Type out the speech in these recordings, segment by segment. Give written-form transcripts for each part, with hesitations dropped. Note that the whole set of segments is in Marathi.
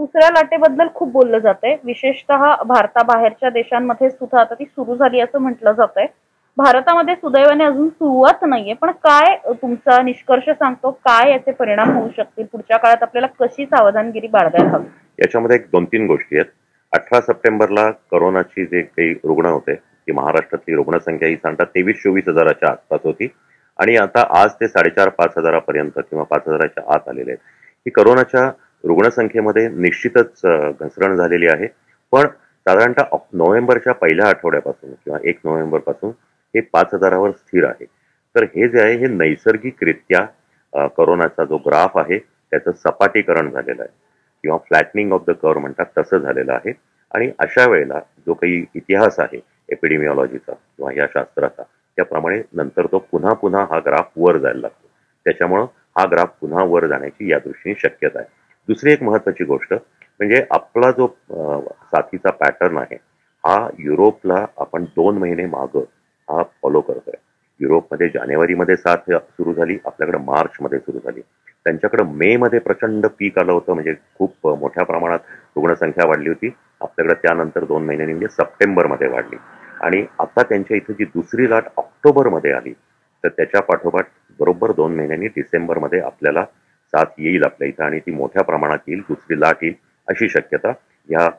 दुसऱ्या लाटेबद्दल खूप बोललं जातंय. विशेषतः भारताबाहेरच्या देशांमध्ये सुद्धा आता ती सुरू झाली असं म्हटलं जातंय. भारतामध्ये सुदैवाने अजून सुरुवात नाहीये. पण काय तुमचा निष्कर्ष सांगतो? काय याचे परिणाम होऊ शकतील? पुढच्या काळात आपल्याला कशी सावधानगिरी बाळगायला हवी? याच्यामध्ये एक 2-3 गोष्टी आहेत. 18 सप्टेंबरला कोरोनाची जे काही रुग्ण होते, ती महाराष्ट्रातली रुग्णसंख्या ही साधारणतः 23-24 हजाराच्या आसपास होती आणि आता आज ते 4,500-5 हजारापर्यंत किंवा 5 हजाराच्या आत आलेले आहेत. ही कोरोनाच्या रुग्णसंख्येमध्ये निश्चितच घसरण झालेली आहे. पण साधारणतः नोव्हेंबरच्या पहिल्या आठवड्यापासून किंवा 1 नोव्हेंबरपासून हे 5 हजारावर स्थिर आहे. तर हे जे आहे हे नैसर्गिकरित्या कोरोनाचा जो ग्राफ आहे त्याचं सपाटीकरण झालेलं आहे किंवा फ्लॅटनिंग ऑफ द कर्व म्हणतात तसं झालेलं आहे. आणि अशा वेळेला जो काही इतिहास आहे एपिडेमिओलॉजीचा किंवा या शास्त्राचा, त्याप्रमाणे नंतर तो पुन्हा पुन्हा हा ग्राफ वर जायला लागतो. त्याच्यामुळं हा ग्राफ पुन्हा वर जाण्याची या दृष्टीने शक्यता आहे. दुसरी एक महत्वाची गोष्ट म्हणजे आपला जो साथीचा पॅटर्न आहे हा युरोपला आपण 2 महिने मागं हा फॉलो करतोय. युरोपमध्ये जानेवारीमध्ये साथ सुरू झाली, आपल्याकडे मार्चमध्ये सुरू झाली. त्यांच्याकडे मे मध्ये प्रचंड पीक आलं होतं, म्हणजे खूप मोठ्या प्रमाणात रुग्णसंख्या वाढली होती. आपल्याकडे त्यानंतर 2 महिन्यांनी म्हणजे सप्टेंबरमध्ये वाढली आणि आता त्यांच्या इथे जी दुसरी लाट ऑक्टोबरमध्ये आली तर त्याच्या पाठोपाठ बरोबर 2 महिन्यांनी डिसेंबरमध्ये आपल्याला साथ येईल आपल्या इथं आणि ती मोठ्या प्रमाणात येईल, दुसरी लाट येईल अशी शक्यता या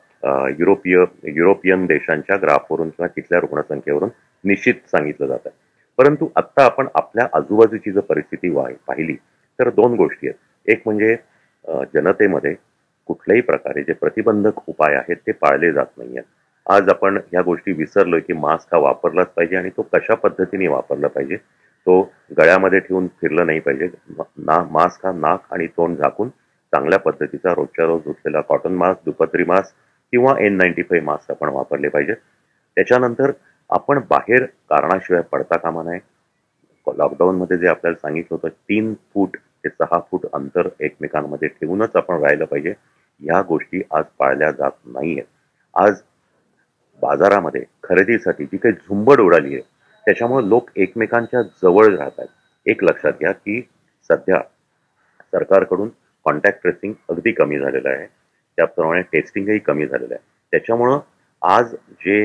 युरोपियन देशांच्या ग्राफवरून किंवा तिथल्या रुग्णसंख्येवरून निश्चित सांगितलं जात आहे. परंतु आता आपण आपल्या आजूबाजूची जर परिस्थिती पाहिली तर 2 गोष्टी आहेत. एक म्हणजे जनतेमध्ये कुठल्याही प्रकारे जे प्रतिबंधक उपाय आहेत ते पाळले जात नाहीयेत. आज आपण ह्या गोष्टी विसरलोय की मास्क हा वापरलाच पाहिजे आणि तो कशा पद्धतीने वापरला पाहिजे. तो गळ्यामध्ये ठेवून फिरलं नाही पाहिजे. मास्क हा नाक आणि तोंड झाकून चांगल्या पद्धतीचा रोजच्या रोज धुतलेला कॉटन मास्क, दुपत्री मास्क किंवा N95 मास्क आपण वापरले पाहिजे. त्याच्यानंतर आपण बाहेर कारणाशिवाय पडता कामा नये. लॉकडाऊनमध्ये जे आपल्याला सांगितलं होतं 3 फूट ते 6 फूट अंतर एकमेकांमध्ये ठेवूनच आपण राहिलं पाहिजे. ह्या गोष्टी आज पाळल्या जात नाहीयेत. आज बाजारामध्ये खरेदीसाठी जी काही झुंबड उडाली आहे त्याच्यामुळे लोक एकमेकांच्या जवळ राहत आहेत. एक लक्षात घ्या की सध्या सरकारकडून कॉन्टॅक्ट ट्रेसिंग अगदी कमी झालेलं आहे, त्याप्रमाणे टेस्टिंगही कमी झालेलं आहे. त्याच्यामुळं आज जे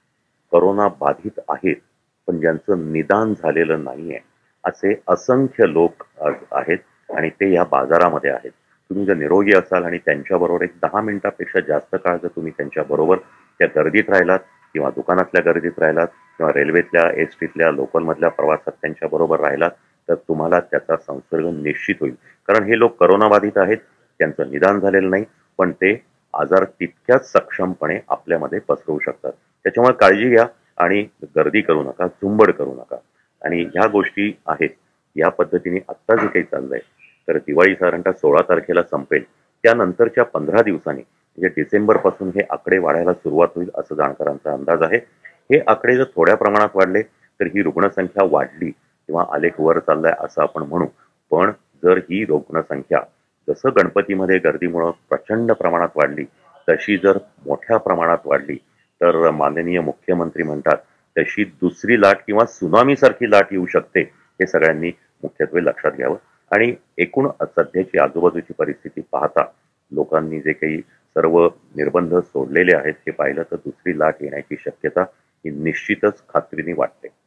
कोरोना बाधित आहेत पण ज्यांचं निदान झालेलं नाहीये असे असंख्य लोक आहेत आणि ते या बाजारामध्ये आहेत. तुम्ही जर निरोगी असाल आणि त्यांच्याबरोबर एक 10 मिनिटापेक्षा जास्त काळ जर तुम्ही त्यांच्याबरोबर त्या गर्दीत राहिलात किंवा दुकानातल्या गर्दीत राहिलात किंवा रेल्वेतल्या एसटीतल्या लोकलमधल्या प्रवासात त्यांच्याबरोबर राहिलात तर तुम्हाला त्याचा संसर्ग निश्चित होईल. कारण हे लोक करोनाबाधित आहेत, त्यांचं निदान झालेलं नाही, पण ते आजार तितक्याच सक्षमपणे आपल्यामध्ये पसरवू शकतात. त्याच्यामुळे काळजी घ्या आणि गर्दी करू नका, झुंबड करू नका. आणि ह्या गोष्टी आहेत. या पद्धतीने आत्ता जे काही चाललंय तर दिवाळी साधारणतः 16 तारखेला संपेल. त्यानंतरच्या 15 दिवसांनी म्हणजे डिसेंबर पासून हे आकडे वाढायला सुरुवात होईल असं जाणकारांचा अंदाज आहे. हे आकडे जर थोड्या प्रमाणात वाढले तर ही रुग्णसंख्या वाढली किंवा आलेख वर चाललाय असं आपण म्हणू. पण जर ही रुग्णसंख्या जसं गणपतीमध्ये गर्दीमुळं प्रचंड प्रमाणात वाढली तशी जर मोठ्या प्रमाणात वाढली तर माननीय मुख्यमंत्री म्हणतात तशी दुसरी लाट किंवा सुनामी सारखी लाट येऊ शकते. हे सगळ्यांनी मुख्यत्वे लक्षात घ्यावं. आणि एकूण सध्याची आजूबाजूची परिस्थिती पाहता लोकांनी जे काही सर्व निर्बंध सोडलेले आहेत हे पाहिलं तर दुसरी लाट येण्याची शक्यता ही निश्चितच खात्रीने वाटते.